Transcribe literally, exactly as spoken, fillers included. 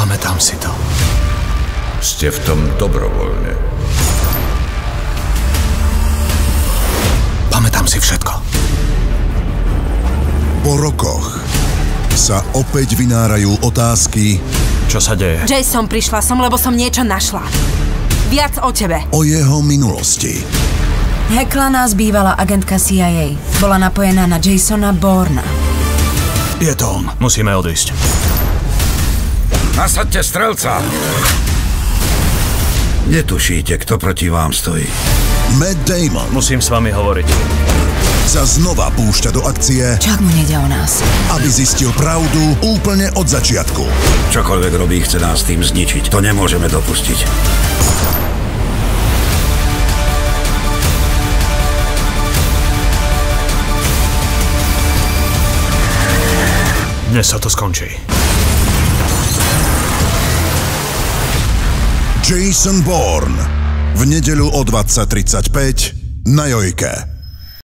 Pamätám si to. Ste v tom dobrovoľne. Pamätám si všetko. Po rokoch sa opäť vynárajú otázky. Čo sa deje? Jason, prišla som, lebo som niečo našla. Viac o tebe. O jeho minulosti. Hekla nás bývalá agentka C I A. Bola napojená na Jasona Bourna. Je to on. Musíme odísť. Nasaďte strelca! Netušíte, kto proti vám stojí. Matt Damon Musím s vami hovoriť. sa znova púšťa do akcie, Čak mu nejde o nás. aby zistil pravdu úplne od začiatku. Čokoľvek robí, chce nás tým zničiť. To nemôžeme dopustiť. Dnes sa to skončí. Jason Bourne v nedeľu o dvadsať tridsaťpäť na Jojke.